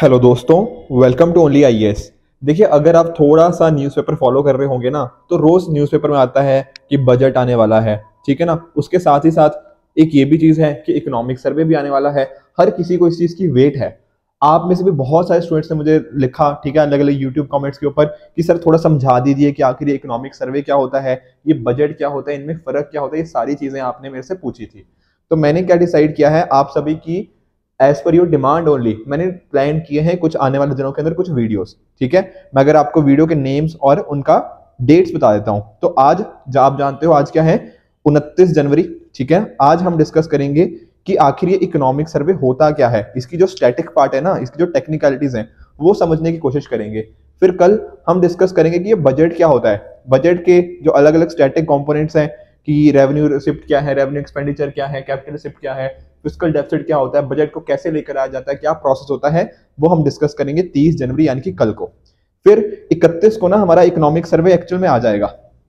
Hello दोस्तों, welcome to only IAS. देखिए, अगर आप थोड़ा सा न्यूज़पेपर फॉलो कर रहे होंगे ना, तो रोज न्यूज़पेपर में आता है कि बजट आने वाला है। ठीक है ना। उसके साथ ही साथ एक ये भी चीज़ है कि इकोनॉमिक सर्वे भी आने वाला है। हर किसी को इस चीज़ की वेट है। आप में से भी बहुत सारे स्टूडेंट्स ने मुझे लिखा, ठीक है, अलग अलग यूट्यूब कमेंट्स के ऊपर कि सर थोड़ा समझा दीजिए कि आखिर ये इकोनॉमिक सर्वे क्या होता है, ये बजट क्या होता है, इनमें फर्क क्या होता है। ये सारी चीज़ें आपने मेरे से पूछी थी। तो मैंने क्या डिसाइड किया है, आप सभी की एज पर योर डिमांड ओनली मैंने प्लान किए हैं कुछ आने वाले दिनों के अंदर कुछ वीडियोस। ठीक है। मैं अगर आपको वीडियो के नेम्स और उनका डेट्स बता देता हूं, तो आज आप जानते हो आज क्या है, 29 जनवरी। ठीक है। आज हम डिस्कस करेंगे कि आखिर ये इकोनॉमिक सर्वे होता क्या है, इसकी जो स्टैटिक पार्ट है ना, इसकी जो टेक्निकलिटीज हैं वो समझने की कोशिश करेंगे। फिर कल हम डिस्कस करेंगे कि ये बजट क्या होता है, बजट के जो अलग अलग स्टैटिक कंपोनेंट्स हैं कि रेवेन्यू रिसिप्ट क्या है, रेवेन्यू एक्सपेंडिचर क्या है, कैपिटल रिसिप्ट क्या है, फिस्कल डेफिसिट क्या होता है, बजट को कैसे लेकर आया जाता है, क्या प्रोसेस होता है, वो हम डिस्कस करेंगे 30 जनवरी यानी कि कल को। फिर 31 को ना हमारा इकोनॉमिक सर्वे एक्चुअल में आ जाएगा।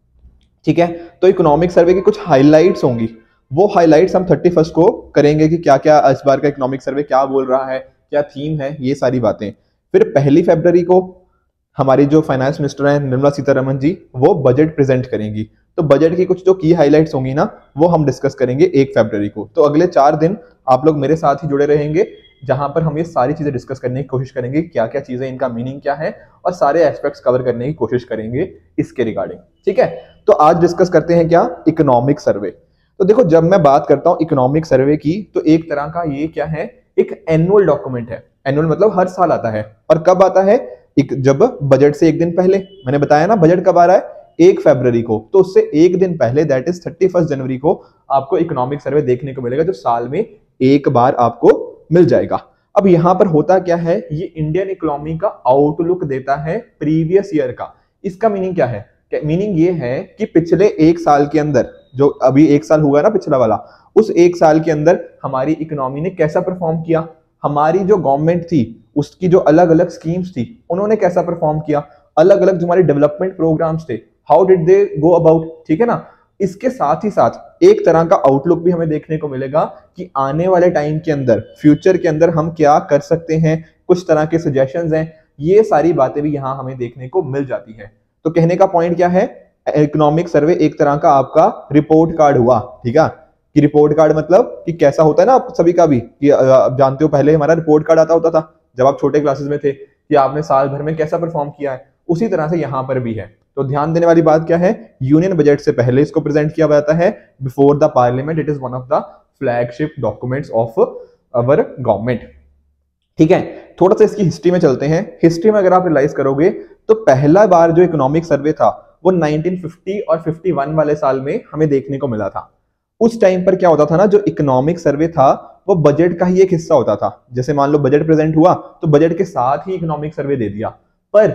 ठीक है। तो इकोनॉमिक सर्वे की कुछ हाइलाइट्स होंगी, वो हाइलाइट्स हम 31 को करेंगे कि क्या क्या इस बार का इकोनॉमिक सर्वे क्या बोल रहा है, क्या थीम है, ये सारी बातें। फिर 1 फरवरी को हमारी जो फाइनेंस मिनिस्टर हैं निर्मला सीतारमण जी, वो बजट प्रेजेंट करेंगी। तो बजट की कुछ जो की हाइलाइट्स होंगी ना, वो हम डिस्कस करेंगे 1 फरवरी को। तो अगले 4 दिन आप लोग मेरे साथ ही जुड़े रहेंगे, जहां पर हम ये सारी चीजें डिस्कस करने की कोशिश करेंगे, क्या क्या चीजें, इनका मीनिंग क्या है, और सारे एस्पेक्ट्स कवर करने की कोशिश करेंगे इसके रिगार्डिंग। ठीक है। तो आज डिस्कस करते हैं क्या, इकोनॉमिक सर्वे। तो देखो, जब मैं बात करता हूं इकोनॉमिक सर्वे की, तो एक तरह का ये क्या है, एक एनुअल डॉक्यूमेंट है। एनुअल मतलब हर साल आता है। और कब आता है, जब बजट से एक दिन पहले। मैंने बताया ना बजट कब आ रहा है, 1 फरवरी को। तो उससे एक दिन पहले, दैट इज 31 जनवरी को आपको इकोनॉमिक सर्वे देखने को मिलेगा, जो साल में एक बार आपको मिल जाएगा। अब यहां पर होता क्या है, ये इंडियन इकोनॉमी का आउटलुक देता है प्रीवियस ईयर का। इसका मीनिंग क्या है, मीनिंग ये है कि पिछले एक साल के अंदर, जो अभी एक साल हुआ ना पिछला वाला, उस एक साल के अंदर हमारी इकोनॉमी ने कैसा परफॉर्म किया, हमारी जो गवर्नमेंट थी उसकी जो अलग अलग स्कीम्स थी उन्होंने कैसा परफॉर्म किया, अलग अलग जो हमारे डेवलपमेंट प्रोग्राम्स थे, how did they go about. ठीक है ना। इसके साथ ही साथ एक तरह का आउटलुक भी हमें देखने को मिलेगा कि आने वाले टाइम के अंदर, फ्यूचर के अंदर हम क्या कर सकते हैं, कुछ तरह के सजेशंस हैं, ये सारी बातें भी यहां हमें देखने को मिल जाती है। तो कहने का पॉइंट क्या है, इकोनॉमिक सर्वे एक तरह का आपका रिपोर्ट कार्ड हुआ। ठीक है। कि रिपोर्ट कार्ड मतलब कि कैसा होता है ना, आप सभी का भी कि आप जानते हो पहले हमारा रिपोर्ट कार्ड आता होता था जब आप छोटे क्लासेस में थे, कि आपने साल भर में कैसा परफॉर्म किया है। उसी तरह से यहां पर भी है। तो ध्यान देने वाली बात क्या है, यूनियन बजट से पहले इसको प्रेजेंट किया जाता है, before the parliament. It is one of the flagship documents of our government. ठीक है। थोड़ा सा इसकी हिस्ट्री में चलते हैं। हिस्ट्री में अगर आप रियलाइज करोगे तो पहला बार जो इकोनॉमिक सर्वे था वो 1950 और 51 वाले साल में हमें देखने को मिला था। उस टाइम पर क्या होता था ना, जो इकोनॉमिक सर्वे था वो बजट का ही एक हिस्सा होता था। जैसे मान लो बजट प्रेजेंट हुआ तो बजट के साथ ही इकोनॉमिक सर्वे दे दिया। पर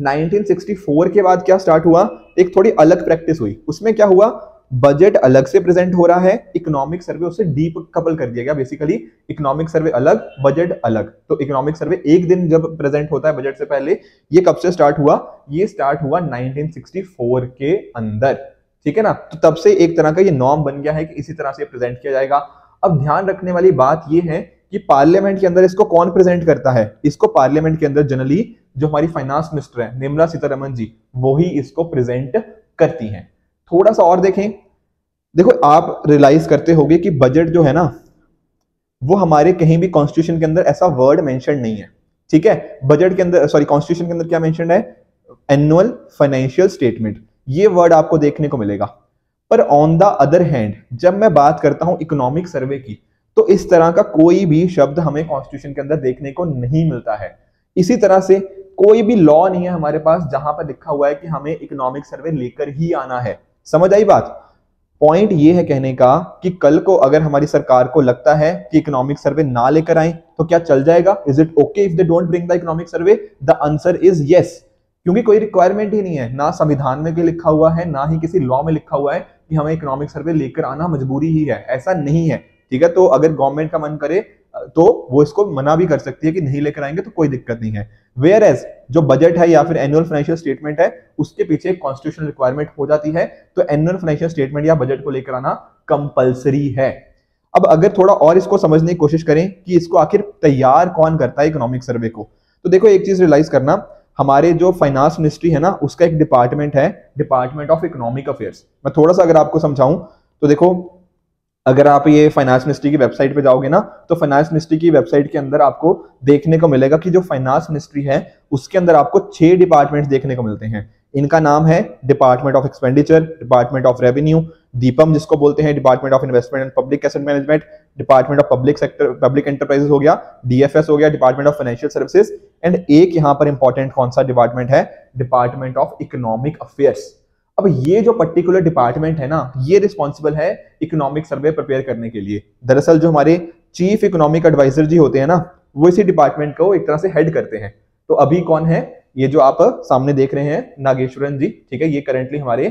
1964 के बाद क्या स्टार्ट हुआ, एक थोड़ी अलग प्रैक्टिस हुई। उसमें क्या हुआ, बजट अलग से प्रेजेंट हो रहा है, इकोनॉमिक सर्वे उससे डीप कपल कर दिया गया। बेसिकली इकोनॉमिक सर्वे अलग, बजट अलग। तो इकोनॉमिक सर्वे एक दिन जब प्रेजेंट होता है बजट से पहले, ये कब से स्टार्ट हुआ, ये स्टार्ट हुआ 1964 के अंदर। ठीक है ना। तो तब से एक तरह का ये नॉर्म बन गया है कि इसी तरह से प्रेजेंट किया जाएगा। अब ध्यान रखने वाली बात ये है कि पार्लियामेंट के अंदर इसको कौन प्रेजेंट करता है, इसको पार्लियामेंट के अंदर जनरली जो हमारी फाइनेंस मिनिस्टर है निर्मला सीतारमण जी, वो ही इसको प्रेजेंट करती हैं। थोड़ा सा और देखें। देखो, आप रियलाइज करते होंगे कि बजट जो है ना, वो हमारे कहीं भी कॉन्स्टिट्यूशन के अंदर ऐसा वर्ड मेंशन नहीं है। ठीक है। बजट के अंदर, सॉरी, कॉन्स्टिट्यूशन के अंदर क्या मेंशन है, एनुअल फाइनेंशियल स्टेटमेंट, ये वर्ड आपको देखने को मिलेगा। पर ऑन द अदर हैंड जब मैं बात करता हूं इकोनॉमिक सर्वे की, तो इस तरह का कोई भी शब्द हमें कॉन्स्टिट्यूशन के अंदर देखने को नहीं मिलता है। इसी तरह से कोई भी लॉ नहीं है हमारे पास जहां पर लिखा हुआ है कि हमें इकोनॉमिक सर्वे लेकर ही आना है। समझ आई बात। पॉइंट ये है कहने का कि कल को अगर हमारी सरकार को लगता है कि इकोनॉमिक सर्वे ना लेकर आए तो क्या चल जाएगा, is it okay if they don't bring the economic survey? The answer is yes. क्योंकि कोई रिक्वायरमेंट ही नहीं है, ना संविधान में लिखा हुआ है, ना ही किसी लॉ में लिखा हुआ है कि हमें इकोनॉमिक सर्वे लेकर आना मजबूरी ही है, ऐसा नहीं है। ठीक है। तो अगर गवर्नमेंट का मन करे तो वो इसको मना भी कर सकती है कि नहीं लेकर आएंगे, तो कोई दिक्कत नहीं है। वेयर एज जो बजट है या फिर एनुअल फाइनेंशियल स्टेटमेंट है, उसके पीछे एक कॉन्स्टिट्यूशनल रिक्वायरमेंट हो जाती है। तो एनुअल फाइनेंशियल स्टेटमेंट या बजट को लेकर आना कंपलसरी है। अब अगर थोड़ा और इसको समझने की कोशिश करें कि इसको आखिर तैयार कौन करता है इकोनॉमिक सर्वे को, तो देखो एक चीज रियलाइज करना, हमारे जो फाइनेंस मिनिस्ट्री है ना, उसका एक डिपार्टमेंट है, डिपार्टमेंट ऑफ इकोनॉमिक अफेयर्स। मैं थोड़ा सा अगर आपको समझाऊं तो देखो, अगर आप ये फाइनेंस मिनिस्ट्री की वेबसाइट पे जाओगे ना, तो फाइनेंस मिनिस्ट्री की वेबसाइट के अंदर आपको देखने को मिलेगा कि जो फाइनेंस मिनिस्ट्री है उसके अंदर आपको 6 डिपार्टमेंट्स देखने को मिलते हैं। इनका नाम है department of expenditure, department of revenue, DIPAM जिसको बोलते हैं, department of investment and public asset management, department of public sector public enterprises हो गया, डीएफएस हो गया, department of financial services, and एक यहां पर इंपॉर्टेंट कौन सा डिपार्टमेंट है, डिपार्टमेंट ऑफ इकोनॉमिक अफेयर्स। अब ये जो पर्टिकुलर डिपार्टमेंट है ना, ये रिस्पॉन्सिबल है इकोनॉमिक सर्वे प्रिपेयर करने के लिए। दरअसल जो हमारे चीफ इकोनॉमिक एडवाइजर जी होते हैं ना, वो इसी डिपार्टमेंट को एक तरह से हेड करते हैं। तो अभी कौन है, ये जो आप सामने देख रहे हैं नागेश्वरन जी, ठीक है, ये करंटली हमारे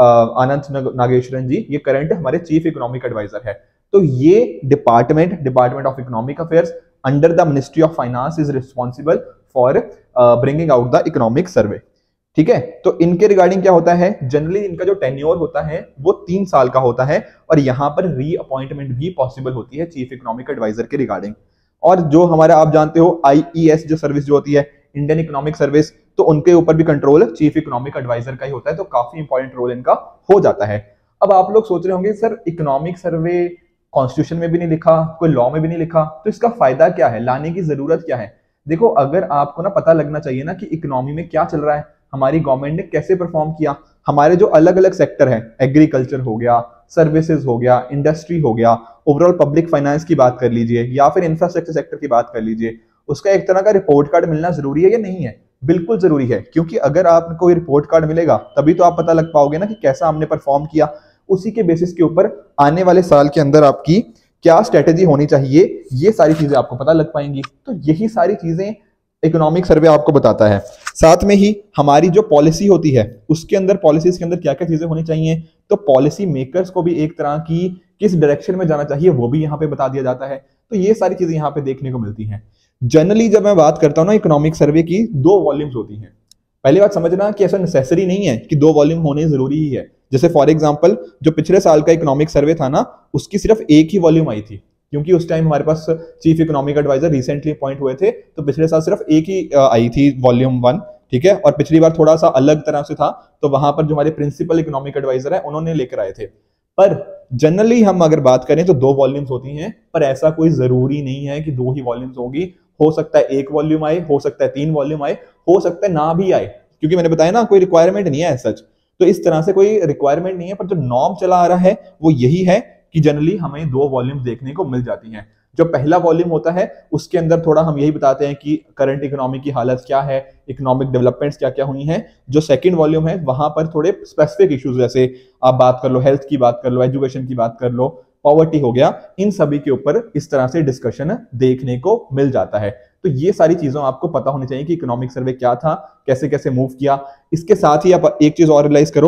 आनंद नागेश्वरन जी, ये करंट हमारे चीफ इकोनॉमिक एडवाइजर है। तो ये department of economic affairs under the ministry of finance is responsible for bringing out the economic survey. ठीक है, तो इनके रिगार्डिंग क्या होता है, जनरली इनका जो टेन्योर होता है वो 3 साल का होता है, और यहां पर रीअपॉइंटमेंट भी पॉसिबल होती है चीफ इकोनॉमिक एडवाइजर के रिगार्डिंग। और जो हमारा आप जानते हो आईईएस जो सर्विस जो होती है, इंडियन इकोनॉमिक सर्विस, तो उनके ऊपर भी कंट्रोल चीफ इकोनॉमिक एडवाइजर का ही होता है, तो काफी इंपॉर्टेंट रोल इनका हो जाता है। अब आप लोग सोच रहे होंगे सर इकोनॉमिक सर्वे कॉन्स्टिट्यूशन में भी नहीं लिखा, कोई लॉ में भी नहीं लिखा, तो इसका फायदा क्या है, लाने की जरूरत क्या है। देखो, अगर आपको ना पता लगना चाहिए ना कि इकोनॉमी में क्या चल रहा है, हमारी गवर्नमेंट ने कैसे परफॉर्म किया, हमारे जो अलग अलग सेक्टर है, एग्रीकल्चर हो गया, सर्विसेज हो गया, इंडस्ट्री हो गया, ओवरऑल पब्लिक फाइनेंस की बात कर लीजिए, या फिर इंफ्रास्ट्रक्चर सेक्टर की बात कर लीजिए, उसका एक तरह का रिपोर्ट कार्ड मिलना जरूरी है या नहीं है? बिल्कुल जरूरी है, क्योंकि अगर आपको रिपोर्ट कार्ड मिलेगा तभी तो आप पता लग पाओगे ना कि कैसा हमने परफॉर्म किया। उसी के बेसिस के ऊपर आने वाले साल के अंदर आपकी क्या स्ट्रेटेजी होनी चाहिए, ये सारी चीजें आपको पता लग पाएंगी। तो यही सारी चीजें इकोनॉमिक सर्वे आपको बताता है। साथ में ही हमारी जो पॉलिसी होती है उसके अंदर, पॉलिसीज के अंदर क्या क्या चीजें होनी चाहिए, तो पॉलिसी मेकर्स को भी एक तरह की किस डायरेक्शन में जाना चाहिए वो भी यहाँ पे बता दिया जाता है। तो ये सारी चीजें यहाँ पे देखने को मिलती हैं। जनरली जब मैं बात करता हूँ ना इकोनॉमिक सर्वे की, 2 वॉल्यूम्स होती हैं। पहली बात समझना कि ऐसा नेसेसरी नहीं है कि 2 वॉल्यूम होने जरूरी ही है। जैसे फॉर एग्जाम्पल जो पिछले साल का इकोनॉमिक सर्वे था ना, उसकी सिर्फ एक ही वॉल्यूम आई थी, क्योंकि उस टाइम हमारे पास chief economic adviser recently appoint हुए थे, तो पिछले साल सिर्फ एक ही आई थी वॉल्यूम 1, ठीक है। और पिछली बार थोड़ा सा अलग तरह से था, तो वहां पर जो हमारे प्रिंसिपल इकोनॉमिक एडवाइजर है उन्होंने लेकर आए थे। पर जनरली हम अगर बात करें तो 2 वॉल्यूम्स होती हैं, पर ऐसा कोई जरूरी नहीं है कि 2 ही वॉल्यूम्स होगी। हो सकता है 1 वॉल्यूम आए, हो सकता है 3 वॉल्यूम आए, हो सकता है ना भी आए, क्योंकि मैंने बताया ना कोई रिक्वायरमेंट नहीं है सच। तो इस तरह से कोई रिक्वायरमेंट नहीं है, पर जो नॉर्म चला आ रहा है वो यही है कि जनरली हमें 2 वॉल्यूम्स देखने को मिल जाती हैं। जो पहला वॉल्यूम होता है उसके अंदर थोड़ा हम यही बताते हैं कि करंट इकोनॉमी की हालत क्या है, इकोनॉमिक डेवलपमेंट्स क्या क्या हुई हैं। जो सेकंड वॉल्यूम है वहां पर थोड़े स्पेसिफिक इश्यूज, जैसे आप बात कर लो हेल्थ की बात कर लो, एजुकेशन की बात कर लो, पॉवर्टी हो गया, इन सभी के ऊपर इस तरह से डिस्कशन देखने को मिल जाता है। तो ये सारी चीजों आपको पता होनी चाहिए कि इकोनॉमिक सर्वे क्या था, कैसे कैसे मूव किया। इसके साथ ही आप एक चीज और रियलाइज करो,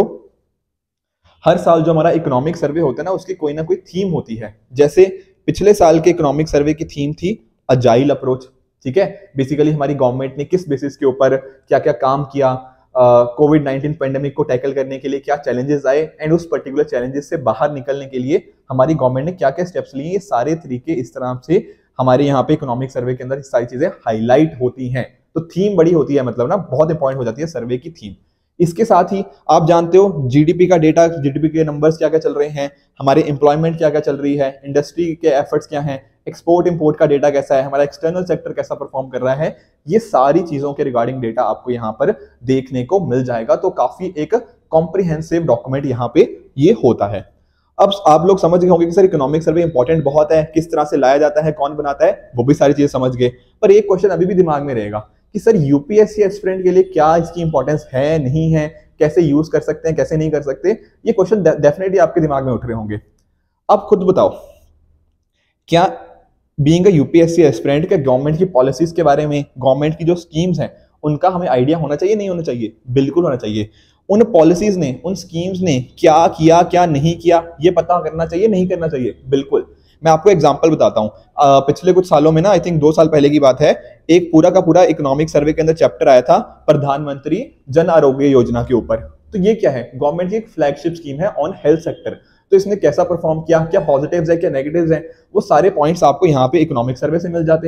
हर साल जो हमारा इकोनॉमिक सर्वे होता है ना, उसकी कोई ना कोई थीम होती है। जैसे पिछले साल के इकोनॉमिक सर्वे की थीम थी अजाइल अप्रोच, ठीक है। बेसिकली हमारी गवर्नमेंट ने किस बेसिस के ऊपर क्या क्या काम किया, कोविड-19 पेंडेमिक को टैकल करने के लिए क्या चैलेंजेस आए, एंड उस पर्टिकुलर चैलेंजेस से बाहर निकलने के लिए हमारी गवर्नमेंट ने क्या क्या स्टेप्स लिए। ये सारे तरीके इस तरह से हमारे यहाँ पे इकोनॉमिक सर्वे के अंदर सारी चीजें हाईलाइट होती हैं। तो थीम बड़ी होती है, मतलब ना बहुत इंपॉर्टेंट हो जाती है सर्वे की थीम। इसके साथ ही आप जानते हो जीडीपी का डेटा, जीडीपी के नंबर्स क्या क्या चल रहे हैं, हमारे एम्प्लॉयमेंट क्या क्या चल रही है, इंडस्ट्री के एफर्ट्स क्या हैं, एक्सपोर्ट इंपोर्ट का डेटा कैसा है, हमारा एक्सटर्नल सेक्टर कैसा परफॉर्म कर रहा है। ये सारी चीजों के रिगार्डिंग डेटा आपको यहाँ पर देखने को मिल जाएगा। तो काफी एक कॉम्प्रिहेंसिव डॉक्यूमेंट यहाँ पे ये होता है। अब आप लोग समझ गए होंगे कि सर इकोनॉमिक सर्वे इंपॉर्टेंट बहुत है, किस तरह से लाया जाता है, कौन बनाता है, वो भी सारी चीजें समझ गए। पर एक क्वेश्चन अभी भी दिमाग में रहेगा कि सर यूपीएससी एस्पिरेंट के लिए क्या इसकी इंपॉर्टेंस है, नहीं है, कैसे यूज कर सकते हैं, कैसे नहीं कर सकते। ये क्वेश्चन डेफिनेटली आपके दिमाग में उठ रहे होंगे। अब खुद बताओ, क्या बीइंग अ यूपीएससी एस्पिरेंट के गवर्नमेंट की पॉलिसीज के बारे में, गवर्नमेंट की जो स्कीम्स हैं उनका हमें आइडिया होना चाहिए, नहीं होना चाहिए? बिल्कुल होना चाहिए। उन पॉलिसीज ने, उन स्कीम्स ने क्या किया, क्या नहीं किया, ये पता करना चाहिए, नहीं करना चाहिए? बिल्कुल। मैं आपको एग्जांपल बताता हूँ। पिछले कुछ सालों में ना, आई थिंक 2 साल पहले की बात है, एक पूरा का पूरा इकोनॉमिक सर्वे के अंदर चैप्टर आया था प्रधानमंत्री जन आरोग्य योजना के ऊपर। तो ये क्या है? गवर्नमेंट की एक फ्लैगशिप स्कीम है ऑन हेल्थ सेक्टर। तो इसने कैसा परफॉर्म किया, क्या पॉजिटिव्स है, क्या नेगेटिव्स हैं, वो सारे पॉइंट्स आपको यहाँ पे इकोनॉमिक सर्वे से मिल जाते हैं।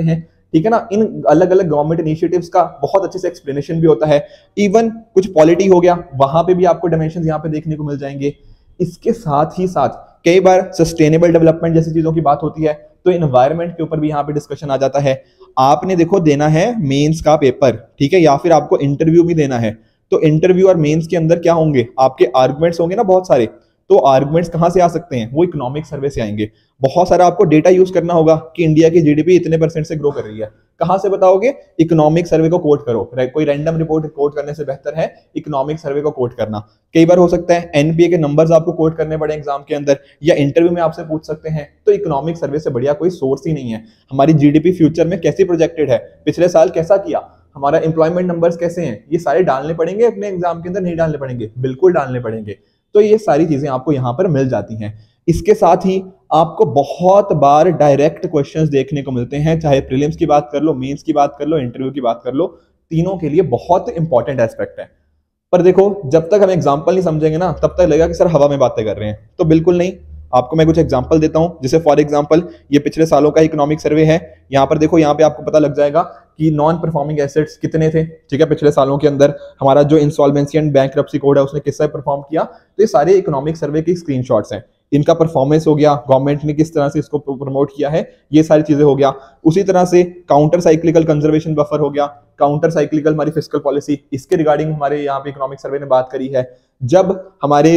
ठीक है ना। इन अलग अलग गवर्नमेंट इनिशिएटिव्स का बहुत अच्छे से एक्सप्लेनेशन भी होता है। इवन कुछ पॉलिटी हो गया, वहां पे भी आपको डायमेंशंस यहाँ पे देखने को मिल जाएंगे। इसके साथ ही साथ कई बार सस्टेनेबल डेवलपमेंट जैसी चीजों की बात होती है, तो एनवायरमेंट के ऊपर भी यहाँ पे डिस्कशन आ जाता है। आपने देखो देना है मेंस का पेपर, ठीक है, या फिर आपको इंटरव्यू भी देना है, तो इंटरव्यू और मेंस के अंदर क्या होंगे, आपके आर्गुमेंट्स होंगे ना बहुत सारे। तो आर्गुमेंट्स कहां से आ सकते हैं, वो इकोनॉमिक सर्वे से आएंगे। बहुत सारा आपको डेटा यूज करना होगा कि इंडिया की जीडीपी इतने % से ग्रो कर रही है। कहां से बताओगे, इकोनॉमिक सर्वे को कोट करो। कोई रैंडम रिपोर्ट कोट करने से बेहतर है इकोनॉमिक सर्वे को कोट करना। कई बार हो सकता है एनपीए के नंबर्स आपको कोट करने पड़े एग्जाम के अंदर, या इंटरव्यू में आपसे पूछ सकते हैं। तो इकोनॉमिक सर्वे से बढ़िया कोई सोर्स ही नहीं है। हमारी जीडीपी फ्यूचर में कैसी प्रोजेक्टेड है, पिछले साल कैसा किया, हमारा एम्प्लॉयमेंट नंबर्स कैसे हैं, ये सारे डालने पड़ेंगे अपने एग्जाम के अंदर, नहीं डालने पड़ेंगे, बिल्कुल डालने पड़ेंगे। तो ये सारी चीजें आपको यहाँ पर मिल जाती हैं। इसके साथ ही आपको बहुत बार डायरेक्ट क्वेश्चंस देखने को मिलते हैं, चाहे प्रीलिम्स की बात कर लो, मेंस की बात कर लो, इंटरव्यू की बात कर लो, तीनों के लिए बहुत इंपॉर्टेंट एस्पेक्ट है। पर देखो जब तक हम एग्जाम्पल नहीं समझेंगे ना, तब तक लगेगा कि सर हवा में बातें कर रहे हैं। तो बिल्कुल नहीं, आपको मैं कुछ एग्जांपल देता हूं। जैसे फॉर एग्जांपल ये पिछले सालों का इकोनॉमिक सर्वे है। यहाँ पर देखो, यहाँ पे आपको पता लग जाएगा कि नॉन परफॉर्मिंग एसेट्स कितने थे, ठीक है, पिछले सालों के अंदर। हमारा जो इंसॉल्वेंसी एंड बैंकरप्सी कोड है उसने किस तरह परफॉर्म किया। तो ये सारे इकोनॉमिक सर्वे की स्क्रीनशॉट्स हैं। इनका परफॉर्मेंस हो गया, गवर्नमेंट ने किस तरह से इसको प्रमोट किया है, ये सारी चीजें हो गया। उसी तरह से काउंटर साइक्लिकल कंजर्वेशन बफर हो गया, काउंटर साइक्लिकल हमारी फिस्कल पॉलिसी, इसके रिगार्डिंग हमारे यहाँ पे इकोनॉमिक सर्वे ने बात करी है। जब हमारे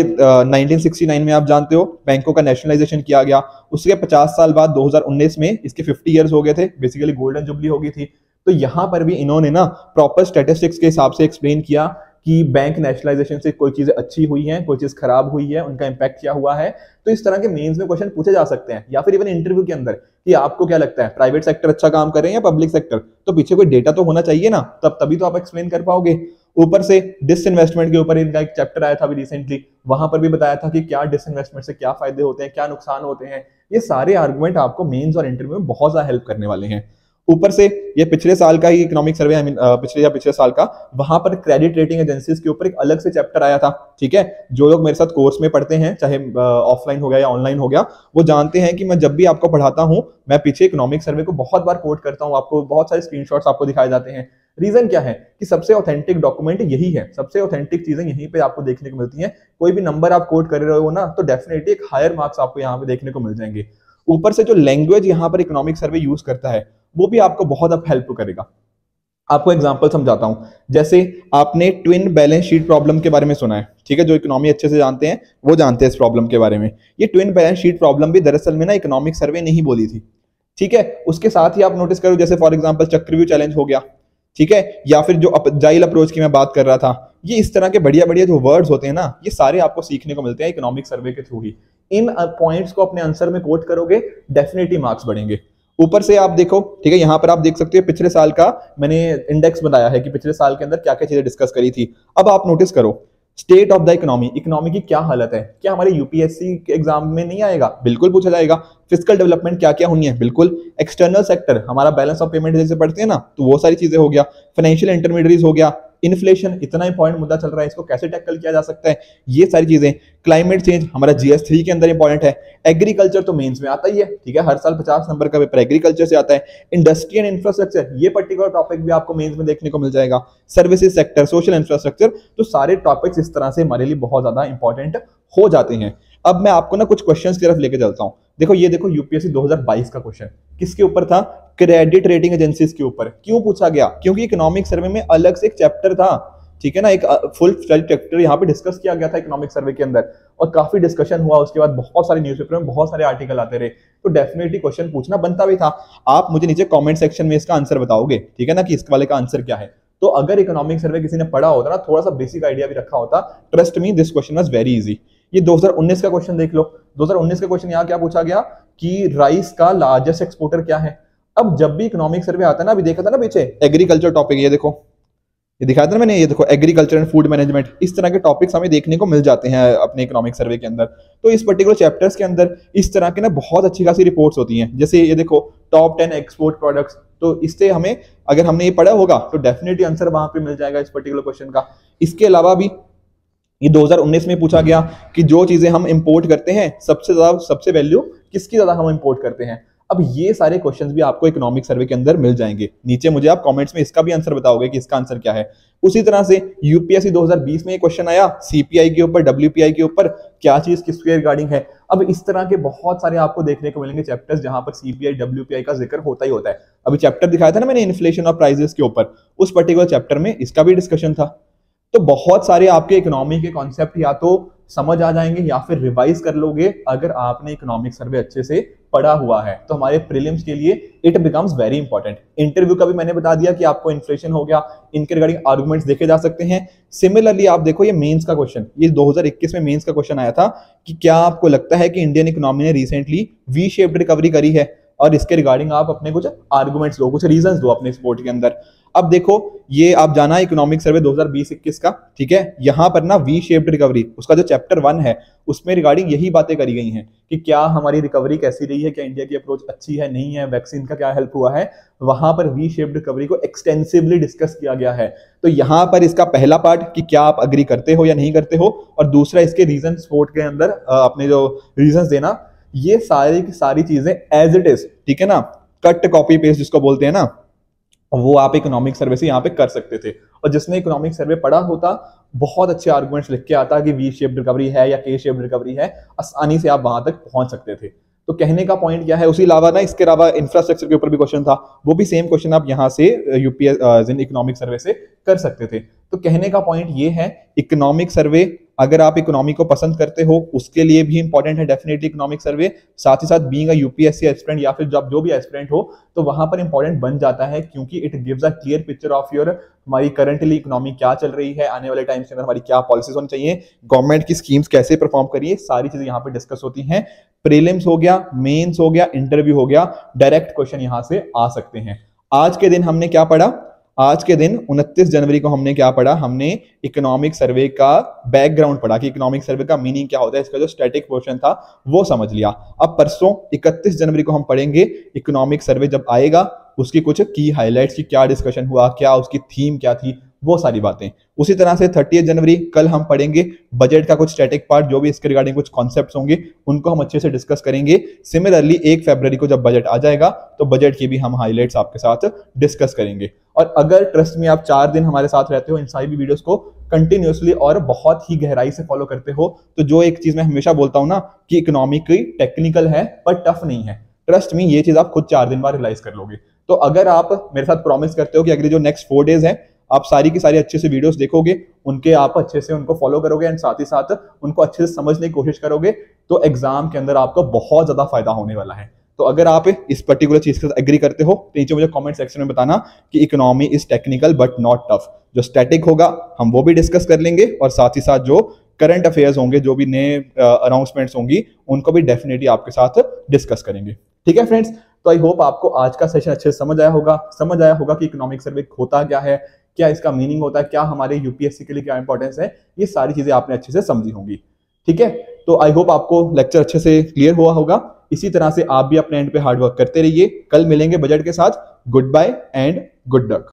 1969 में आप जानते हो बैंकों का नेशनलाइजेशन किया गया, उसके 50 साल बाद 2019 में इसके 50 इयर्स हो गए थे, बेसिकली गोल्डन जुबली हो गई थी। तो यहां पर भी इन्होंने ना प्रॉपर स्टैटिस्टिक्स के हिसाब से एक्सप्लेन किया कि बैंक नेशनलाइजेशन से कोई चीजें अच्छी हुई हैं, कोई चीज खराब हुई है, उनका इंपैक्ट क्या हुआ है। तो इस तरह के मेंस में क्वेश्चन पूछे जा सकते हैं, या फिर इवन इंटरव्यू के अंदर कि आपको क्या लगता है प्राइवेट सेक्टर अच्छा काम कर रहे हैं या पब्लिक सेक्टर। तो पीछे कोई डेटा तो होना चाहिए ना, तभी तो आप एक्सप्लेन कर पाओगे। ऊपर से डिसइन्वेस्टमेंट के ऊपर इनका एक चैप्टर आया था अभी रिसेंटली, वहां पर भी बताया था कि क्या डिसइन्वेस्टमेंट से क्या फायदे होते हैं, क्या नुकसान होते हैं। ये सारे आर्गुमेंट आपको मेंस और इंटरव्यू में बहुत ज्यादा हेल्प करने वाले हैं। ऊपर से ये पिछले साल का ही इकोनॉमिक सर्वे, आई मीन पिछले साल का, वहां पर क्रेडिट रेटिंग एजेंसीज के ऊपर एक अलग से चैप्टर आया था, ठीक है। जो लोग मेरे साथ कोर्स में पढ़ते हैं, चाहे ऑफलाइन हो गया या ऑनलाइन हो गया, वो जानते हैं कि मैं जब भी आपको पढ़ाता हूं, मैं पीछे इकोनॉमिक सर्वे को बहुत बार कोट करता हूं। आपको बहुत सारे स्क्रीनशॉट्स आपको दिखाए जाते हैं। रीजन क्या है कि सबसे ऑथेंटिक डॉक्यूमेंट यही है, सबसे ऑथेंटिक चीजें यहीं पे आपको देखने को मिलती हैं। कोई भी नंबर आप कोट कर रहे हो ना, तो डेफिनेटली एक हायर मार्क्स आपको यहाँ पे देखने को मिल जाएंगे। ऊपर से जो लैंग्वेज यहाँ पर इकोनॉमिक सर्वे यूज करता है, वो भी आपको बहुत अब हेल्प करेगा। आपको एग्जांपल समझाता हूं। जैसे आपने ट्विन बैलेंस शीट प्रॉब्लम के बारे में सुना है, ठीक है, जो इकोनॉमी अच्छे से जानते हैं वो जानते हैं इस प्रॉब्लम के बारे में। ये ट्विन बैलेंस शीट प्रॉब्लम भी दरअसल में ना इकोनॉमिक सर्वे नहीं बोली थी, ठीक है। उसके साथ ही आप नोटिस करो, जैसे फॉर एग्जांपल चक्रव्यूह चैलेंज हो गया, ठीक है, या फिर जो अजाइल अप्रोच की मैं बात कर रहा था। ये इस तरह के बढ़िया बढ़िया जो वर्ड्स होते हैं ना, ये सारे आपको सीखने को मिलते हैं इकोनॉमिक सर्वे के थ्रू ही। इन पॉइंट्स को अपने आंसर में कोट करोगे, डेफिनेटली मार्क्स बढ़ेंगे। ऊपर से आप देखो, ठीक है, यहां पर आप देख सकते हो पिछले साल का मैंने इंडेक्स बनाया है कि पिछले साल के अंदर क्या क्या चीजें डिस्कस करी थी। अब आप नोटिस करो state of the economy, economy की क्या हालत है। क्या हमारे यूपीएससी के एग्जाम में नहीं आएगा? बिल्कुल पूछा जाएगा। फिस्कल डेवलपमेंट क्या क्या हुई है, बिल्कुल। एक्सटर्नल सेक्टर, हमारा बैलेंस ऑफ पेमेंट जैसे पढ़ते हैं ना, तो वो सारी चीजें हो गया। फाइनेंशियल इंटरमीडिएरीज हो गया। इन्फ्लेशन इतना इंपॉर्टेंट मुद्दा चल रहा है, इसको कैसे टैकल किया जा सकता है, ये सारी चीजें। क्लाइमेट चेंज हमारा GS3 के अंदर इंपॉर्टेंट है। एग्रीकल्चर तो मेंस में आता ही है, ठीक है, हर साल 50 नंबर का पेपर एग्रीकल्चर से आता है। इंडस्ट्री एंड इंफ्रास्ट्रक्चर, ये पर्टिकुलर टॉपिक भी आपको मेंस में देखने को मिल जाएगा। सर्विसेज सेक्टर, सोशल इंफ्रास्ट्रक्चर, तो सारे टॉपिक्स इस तरह से हमारे लिए बहुत ज्यादा इंपॉर्टेंट हो जाते हैं। अब मैं आपको ना कुछ क्वेश्चंस की तरफ लेके चलता हूं। देखो ये देखो, यूपीएससी 2022 का क्वेश्चन किसके ऊपर था? क्रेडिट रेटिंग एजेंसीज के ऊपर। क्यों पूछा गया? क्योंकि इकोनॉमिक सर्वे में अलग से एक चैप्टर था, ठीक है ना, एक फुल फ्लेज्ड चैप्टर यहाँ पे डिस्कस किया गया था इकोनॉमिक सर्वे के अंदर, और काफी डिस्कशन हुआ। उसके बाद बहुत सारे न्यूज़पेपर में बहुत सारे आर्टिकल आते रहे, तो डेफिनेटली क्वेश्चन पूछना बनता भी था। आप मुझे नीचे कमेंट सेक्शन में इसका आंसर बताओगे, ठीक है ना, कि इस वाले का आंसर क्या है। तो अगर इकोनॉमिक सर्वे किसी ने पढ़ा होता ना, थोड़ा सा बेसिक आइडिया भी रखा होता, trust me this question was very easy. ये 2019 का क्वेश्चन देख लो। 2019 का क्वेश्चन यहाँ क्या पूछा गया कि राइस का लार्जेस्ट एक्सपोर्टर क्या है। अब जब भी इकोनॉमिक सर्वे आता है ना, अभी देखा था ना पीछे एग्रीकल्चर टॉपिक, ये देखो, ये दिखाया था ना मैंने, ये देखो एग्रीकल्चर एंड फूड मैनेजमेंट, इस तरह के टॉपिक्स हमें देखने को मिल जाते हैं अपने इकोनॉमिक सर्वे के अंदर। तो इस पर्टिकुलर चैप्टर्स के अंदर इस तरह के ना बहुत अच्छी खासी रिपोर्ट्स होती हैं। जैसे ये देखो टॉप 10 एक्सपोर्ट प्रोडक्ट्स, तो इससे हमें, अगर हमने ये पढ़ा होगा तो डेफिनेटली आंसर वहां पे मिल जाएगा इस पर्टिकुलर क्वेश्चन का। इसके अलावा भी ये 2019 में पूछा गया कि जो चीजें हम इंपोर्ट करते हैं, सबसे वैल्यू किसकी ज्यादा हम इंपोर्ट करते हैं। अब ये सारे क्वेश्चंस भी आपको इकोनॉमिक सर्वे के अंदर मिल जाएंगे। नीचे मुझे आप कमेंट्स में इसका भी आंसर बताओगे कि इसका आंसर क्या है। उसी तरह से यूपीएससी 2020 में ये क्वेश्चन आया सीपीआई के ऊपर, डब्ल्यूपीआई के ऊपर, क्या चीज किसके रिगार्डिंग है। अब इस तरह के बहुत सारे आपको देखने को मिलेंगे चैप्टर्स जहां पर सीपीआई डब्ल्यूपीआई का जिक्र होता ही होता है। अभी चैप्टर दिखाया था ना मैंने इन्फ्लेशन और प्राइसेस के ऊपर, उस पर्टिकुलर चैप्टर में इसका भी डिस्कशन था। तो बहुत सारे आपके इकोनॉमी के कॉन्सेप्ट या तो समझ आ जाएंगे या फिर रिवाइज कर लोगे अगर आपने इकोनॉमिक सर्वे अच्छे से पढ़ा हुआ है। तो हमारे प्रीलिम्स के लिए it becomes very important. Interview का भी मैंने बता दिया कि आपको इन्फ्लेशन हो गया, इनके रिगार्डिंग आर्गुमेंट्स देखे जा सकते हैं। सिमिलरली आप देखो ये मेंस का क्वेश्चन, ये 2021 में मेंस का क्वेश्चन आया था कि क्या आपको लगता है कि इंडियन इकोनॉमी ने रिसेंटली वी शेप्ड रिकवरी करी है, और इसके रिगार्डिंग आप अपने कुछ आर्गुमेंट्स दो, कुछ रीजंस दो अपने स्पोर्ट के अंदर। अब देखो ये आप जाना इकोनॉमिक सर्वे 2020-21 का, ठीक है, यहां पर ना वी शेप्ड रिकवरी उसका जो चैप्टर 1 है उसमें रिगार्डिंग यही बातें करी गई हैं कि क्या हमारी रिकवरी कैसी रही है, क्या इंडिया की अप्रोच अच्छी है नहीं है, वैक्सीन का क्या हेल्प हुआ है। वहां पर वी शेप्ड रिकवरी को एक्सटेंसिवली डिस्कस किया गया है। तो यहां पर इसका पहला पार्ट कि क्या आप अग्री करते हो या नहीं करते हो, और दूसरा इसके रीजन स्पोर्ट के अंदर अपने जो रीजन देना, ये सारी की सारी चीजें एज इट इज, ठीक है ना, कट कॉपी पेस्ट जिसको बोलते हैं ना, वो आप इकोनॉमिक सर्वे से यहाँ पे कर सकते थे। और जिसने इकोनॉमिक सर्वे पढ़ा होता बहुत अच्छे आर्गुमेंट्स लिख के आता कि वी शेप्ड रिकवरी है या के शेप्ड रिकवरी है, आसानी से आप वहां तक पहुंच सकते थे। तो कहने का पॉइंट क्या है, उसी अलावा ना इसके अलावा इंफ्रास्ट्रक्चर के ऊपर भी क्वेश्चन था, वो भी सेम क्वेश्चन आप यहाँ से यूपीएस इकोनॉमिक सर्वे से कर सकते थे। तो कहने का पॉइंट ये है इकोनॉमिक सर्वे अगर आप इकोनॉमी को पसंद करते हो उसके लिए भी इंपॉर्टेंट है डेफिनेटली इकोनॉमिक सर्वे। साथ ही साथ बीइंग अ यूपीएससी एस्पिरेंट या फिर जब जो भी एस्पिरेंट हो तो वहां पर इंपॉर्टेंट बन जाता है, क्योंकि it gives a clear picture of your हमारी करंटली इकोनॉमी क्या चल रही है, आने वाले टाइम्स के अंदर हमारी क्या पॉलिसीज होनी चाहिए, गवर्नमेंट की स्कीम्स कैसे परफॉर्म करिए, सारी चीजें यहाँ पे डिस्कस होती हैं। प्रीलिम्स हो गया, मेंस हो गया, इंटरव्यू हो गया, डायरेक्ट क्वेश्चन यहाँ से आ सकते हैं। आज के दिन हमने क्या पढ़ा, आज के दिन 29 जनवरी को हमने क्या पढ़ा, हमने इकोनॉमिक सर्वे का बैकग्राउंड पढ़ा कि इकोनॉमिक सर्वे का मीनिंग क्या होता है, इसका जो स्टैटिक पोर्शन था वो समझ लिया। अब परसों 31 जनवरी को हम पढ़ेंगे इकोनॉमिक सर्वे जब आएगा उसकी कुछ की हाइलाइट्स की क्या डिस्कशन हुआ, क्या उसकी थीम क्या थी, वो सारी बातें। उसी तरह से 30 जनवरी कल हम पढ़ेंगे बजट का कुछ स्टैटिक पार्ट, जो भी इसके रिगार्डिंग कुछ कॉन्सेप्ट्स होंगे उनको हम अच्छे से डिस्कस करेंगे। सिमिलरली 1 फरवरी को जब बजट आ जाएगा तो बजट की भी हम हाइलाइट्स आपके साथ डिस्कस करेंगे। और अगर ट्रस्ट में आप 4 दिन हमारे साथ रहते हो, इन सारी वीडियोस को कंटिन्यूअसली और बहुत ही गहराई से फॉलो करते हो, तो जो एक चीज मैं हमेशा बोलता हूं ना कि इकोनॉमिक टेक्निकल है पर टफ नहीं है, ट्रस्ट में ये चीज आप खुद 4 दिन बाद रियलाइज कर लोगे। तो अगर आप मेरे साथ प्रॉमिस करते हो कि अगले जो नेक्स्ट 4 डेज है आप सारी की सारी अच्छे से वीडियोस देखोगे, उनके आप अच्छे से उनको फॉलो करोगे एंड साथ ही साथ उनको अच्छे से समझने की कोशिश करोगे, तो एग्जाम के अंदर आपको बहुत ज्यादा फायदा होने वाला है। तो अगर आप इस पर्टिकुलर चीज के साथ एग्री करते हो तो नीचे मुझे कमेंट सेक्शन में बताना कि economy is technical but not tough. जो स्टैटिक होगा हम वो भी डिस्कस कर लेंगे, और साथ ही साथ जो करंट अफेयर्स होंगे, जो भी नए अनाउंसमेंट्स होंगी, उनको भी डेफिनेटली आपके साथ डिस्कस करेंगे। ठीक है फ्रेंड्स, तो आई होप आपको आज का सेशन अच्छे से समझ आया होगा कि इकोनॉमिक सर्वे होता क्या है, क्या इसका मीनिंग होता है, क्या हमारे यूपीएससी के लिए क्या इंपॉर्टेंस है, ये सारी चीजें आपने अच्छे से समझी होंगी। ठीक है, तो आई होप आपको लेक्चर अच्छे से क्लियर हुआ होगा। इसी तरह से आप भी अपने एंड पे हार्ड वर्क करते रहिए। कल मिलेंगे बजट के साथ। Good bye and good luck.